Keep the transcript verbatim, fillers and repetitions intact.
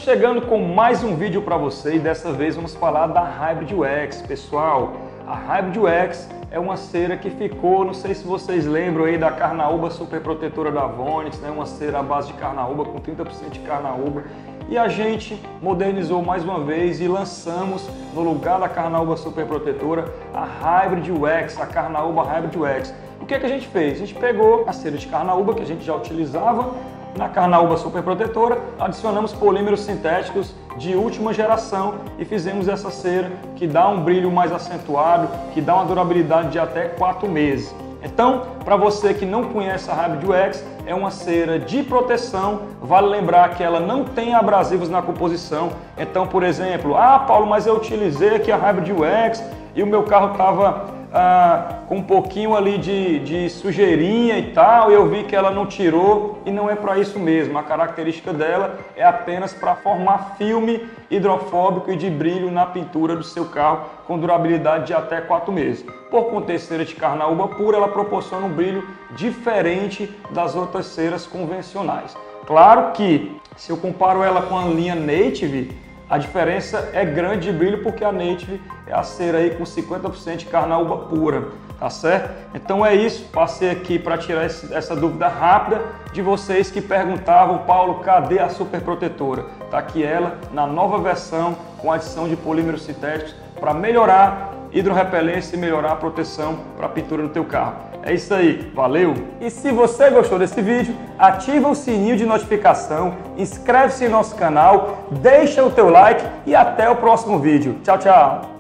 chegando com mais um vídeo para você e dessa vez vamos falar da Hybrid U X. Pessoal, a Hybrid U X é uma cera que ficou, não sei se vocês lembram aí da carnaúba super protetora da Vonix, né? Uma cera à base de carnaúba com trinta por cento de carnaúba. E a gente modernizou mais uma vez e lançamos no lugar da carnaúba super protetora a Hybrid U X, a carnaúba Hybrid U X. O que é que a gente fez? A gente pegou a cera de carnaúba que a gente já utilizava na carnaúba super protetora, adicionamos polímeros sintéticos de última geração e fizemos essa cera que dá um brilho mais acentuado, que dá uma durabilidade de até quatro meses. Então, para você que não conhece a Hybrid U X, é uma cera de proteção, vale lembrar que ela não tem abrasivos na composição. Então, por exemplo, ah Paulo, mas eu utilizei aqui a Hybrid U X e o meu carro estava ah, com um pouquinho ali de, de sujeirinha e tal, e eu vi que ela não tirou, e não é para isso mesmo. A característica dela é apenas para formar filme hidrofóbico e de brilho na pintura do seu carro, com durabilidade de até quatro meses. Por conter cera de carnaúba pura, ela proporciona um brilho diferente das outras ceras convencionais. Claro que, se eu comparo ela com a linha Native, a diferença é grande de brilho, porque a Native é a cera aí com cinquenta por cento de carnaúba pura, tá certo? Então é isso, passei aqui para tirar esse, essa dúvida rápida de vocês que perguntavam, Paulo, cadê a super protetora? Tá aqui ela na nova versão com adição de polímeros sintéticos para melhorar hidrorrepelência e melhorar a proteção para a pintura no teu carro. É isso aí, valeu! E se você gostou desse vídeo, ativa o sininho de notificação, inscreve-se no nosso canal, deixa o teu like e até o próximo vídeo. Tchau, tchau!